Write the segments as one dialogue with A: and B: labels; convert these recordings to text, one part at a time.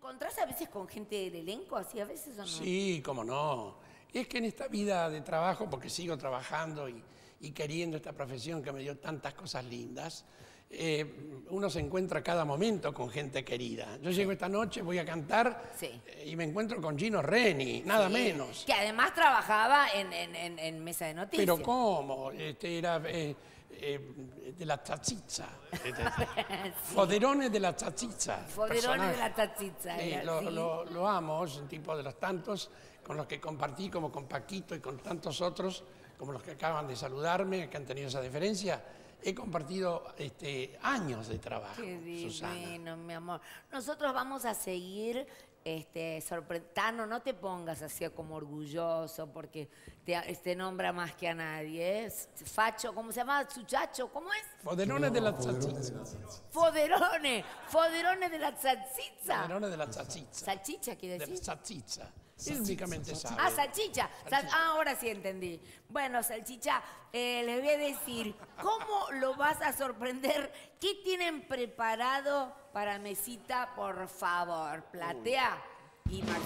A: encontrás a veces con gente del elenco, así a veces o no?
B: Sí, cómo no. Es que en esta vida de trabajo, porque sigo trabajando y queriendo esta profesión que me dio tantas cosas lindas, uno se encuentra cada momento con gente querida. Yo llego esta noche, voy a cantar y me encuentro con Gino Reni, nada menos.
A: Que además trabajaba en Mesa de Noticias.
B: Pero ¿cómo? Era de la chachicha. Foderone de la chachicha.
A: Foderone de la chachicha.
B: Lo amo, es un tipo de los tantos con los que compartí, como con Paquito y con tantos otros, como los que acaban de saludarme, que han tenido esa deferencia. He compartido años de trabajo,
A: Qué divino,
B: Susana.
A: mi amor. Nosotros vamos a seguir sorprendiendo. No te pongas así como orgulloso porque te nombra más que a nadie. Es Facho, ¿cómo se llama? Suchacho, ¿cómo es?
B: Foderone de la chachicha.
A: Foderone. Foderone de la salchicha.
B: Foderone de la chachicha.
A: Salchicha, quiere
B: De
A: decir.
B: la chachicha. Él únicamente sabe.
A: Ah, salchicha. Ahora sí entendí. Bueno, salchicha, les voy a decir, ¿cómo lo vas a sorprender? ¿Qué tienen preparado para mesita, por favor? Platea y Max.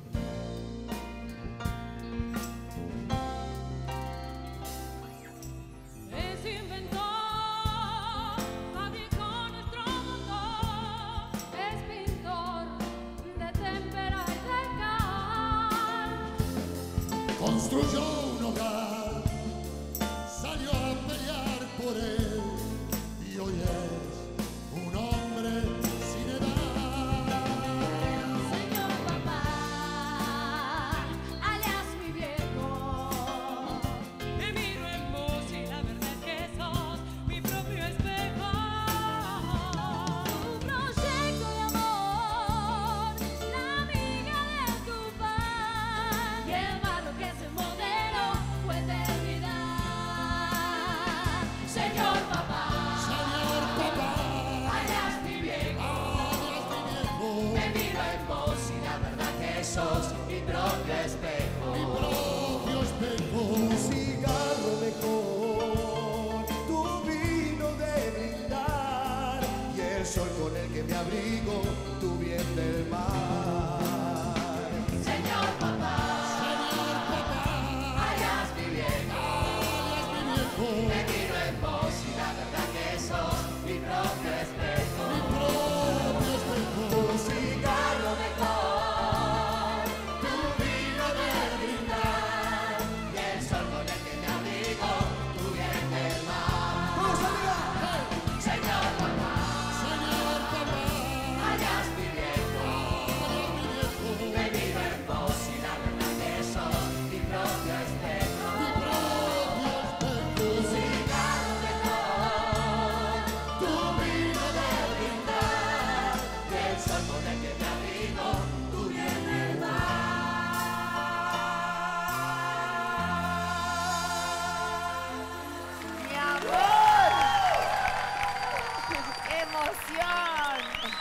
C: Construyó un hogar, salió a pelear por él y hoy es un hombre sin edad.
D: Señor papá, alias mi viejo, me miro en vos y la verdad que sos mi propio espejo. Tu proyecto de amor, la amiga de tu paz, y el barro que se modelo fue eternidad. Señor papá, alias mi viejo, me miro en vos y la verdad que sos mi propio espejo.
C: Mi propio espejo.
E: Un cigarro mejor, tu vino de brindar y el sol con el que me abrigo, tu bien del mar.
D: Señor papá, alias mi viejo, me miro en vos y la verdad que sos mi propio espejo.
C: Mi propio espejo.
D: Un cigarro mejor, tu vino de brindar y el sol con el que me abrigo, tu bien del mar. Señor papá, alias mi viejo, me miro en vos y la verdad que sos mi propio espejo. Un cigarro mejor, tu vino de brindar y el sol con el que me abrigo, tu bien del mar.
A: ¡Mi amor! ¡Qué emoción!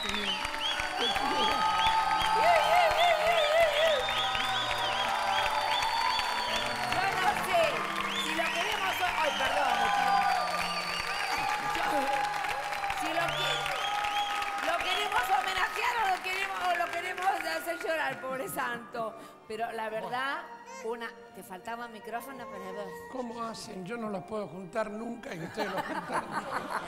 A: Yo no sé si lo queremos... ¡Ay, perdón! Si lo queremos homenajear o lo queremos hacer llorar, pobre santo. Pero la verdad, te faltaba micrófono para vos.
B: ¿Cómo hacen? Yo no los puedo juntar nunca y ustedes los juntan.